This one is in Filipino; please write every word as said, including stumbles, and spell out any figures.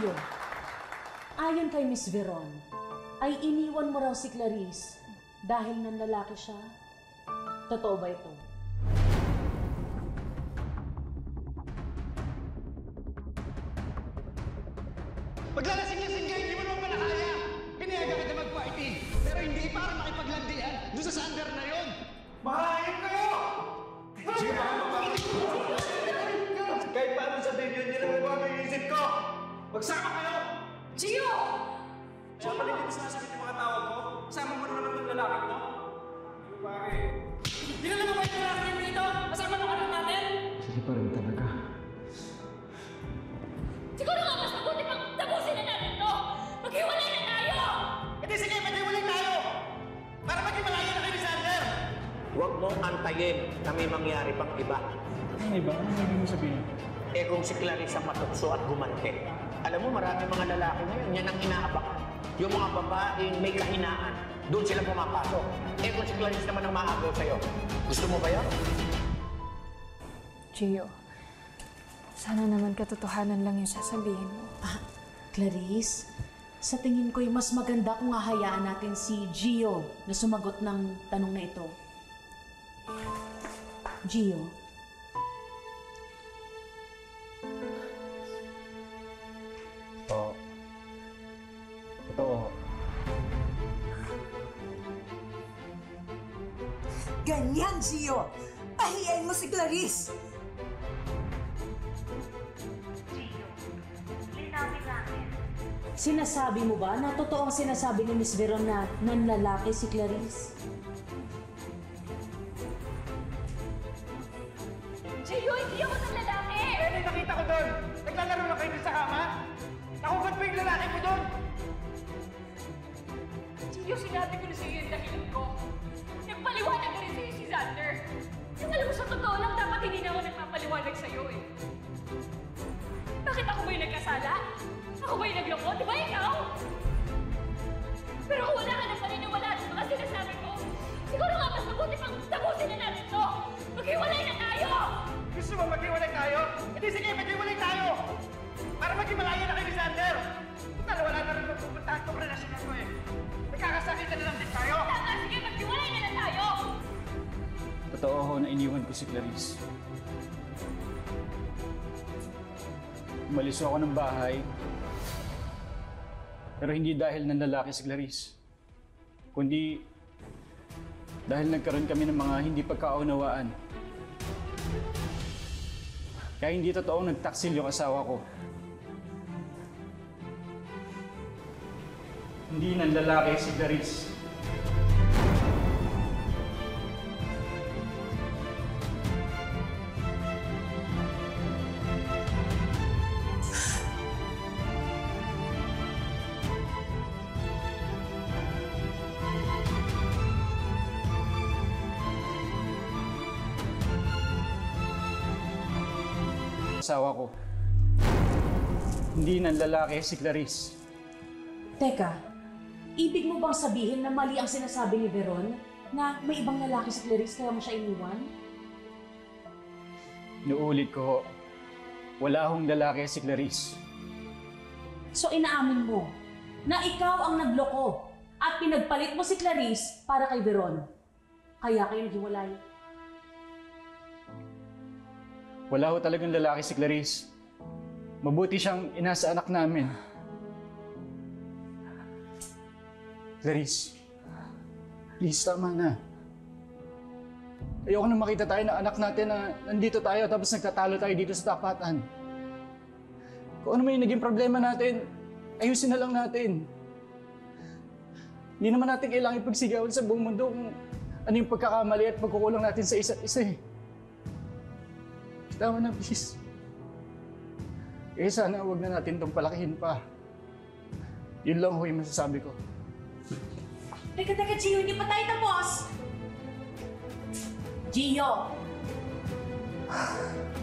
Gio, ayon kay Miss Veron, ay iniwan mo raw si Clarisse dahil nanlalaki siya. Totoo ba ito? Paglalasing-lasing ka, hindi mo naman pala kaya. Pinayaga kita mag-fighting, pero hindi para makipaglandian doon sa Zander na yun. Mahayag kayo! Kahit paano sabihin yun, hindi naman bago yung isip ko. Magsama kayo! Gio! Siya pala hindi mo sinasagot yung mga tawag ko. Kasama mo na naman yung lalaki mo. Hindi ko pare. Hindi na naman yung lalaki dito! Kasama ng anak natin! Sige pa rin talaga. Siguro nga mas mabuti pang tapusin na natin to! Maghiwalay na tayo! E di sige, maghiwalay tayo! Para maging malayo na kayo ni Zander! Huwag mong antayin na may mangyari pang iba. Ano iba? Ano hindi mo sabihin? Eh kung si Clarisse ang matukso at gumante, alam mo marami mga lalaki ngayon, yan ang inaabangan. Yung mga babaeng may kahinaan, doon sila pumapasok. Eh kung si Clarisse naman ang maagaw sa'yo, gusto mo ba yan? Gio, sana naman katotohanan lang yung sasabihin mo. Ah, Clarisse, sa tingin ko'y mas maganda kung hahayaan natin si Gio na sumagot ng tanong na ito. Gio, Oo. Totoo. Ganyan, Gio! Pahiyain mo si Clarisse! sinasabi mo ba na totoo ang sinasabi ni Miss Veron na nanlalaki si Clarisse? Gio, hindi ako ng lalaki! Eh, may nakita ko doon! Naglalaro na kayo sa kama? Nakubat pa yung lalaki mo doon! Gio, sinabi ko na sa'yo yung dahilan ko. Nagpaliwanag na rin sa'yo si Zander. Yung alam mo, sa totoo lang, dapat hindi na ako nagpapaliwanag sa'yo eh. Bakit ako ba yung nagkasala? Ako ba yung nagloko? Di ba ikaw? Pero kung wala ka ng paniniwala sa mga sinasabi ko, siguro nga mas mabuti pang tapusin na natin to! Maghiwalay na tayo! Gusto mo maghiwalay tayo? E di sige, maghiwalay tayo! Para maging malayo na kayo ni Zander! Total, wala na rin magpupuntahan itong relasyon na ito eh. Nagkakasakit na lang din tayo! Tama, sige, maghiwalay na lang tayo! Totoo ho na iniwan ko si Clarisse. Umalis ako ng bahay. Pero hindi dahil nanlalaki si Clarisse. Kundi dahil nagkaroon kami ng mga hindi pagkaunawaan. Kaya hindi totoong nagtaksil yung asawa ko. Hindi nanlalaki si Clarisse. Asawa ko. Hindi nanlalaki si Clarisse. Teka, ibig mo bang sabihin na mali ang sinasabi ni Veron na may ibang lalaki si Clarisse kaya mo siya iniwan? Inuulit ko, wala akong lalaki si Clarisse. So inaamin mo na ikaw ang nagloko at pinagpalit mo si Clarisse para kay Veron. Kaya kayo naghiwalay. Wala ho talagang lalaki si Clarisse. Mabuti siyang ina sa anak namin. Clarisse, please, tama na. Ayoko na makita tayo ng anak natin na nandito tayo tapos nagtatalo tayo dito sa tapatan. Kung ano man yung naging problema natin, ayusin na lang natin. Hindi naman natin kailangan ipagsigawan sa buong mundo kung ano yung pagkakamali at pagkukulang natin sa isa't isa eh. Tama na, please. Eh, sana huwag na natin itong palakihin pa. Yun lang ho yung masasabi ko. Teka, teka, Gio, hindi pa tayo tapos! Gio!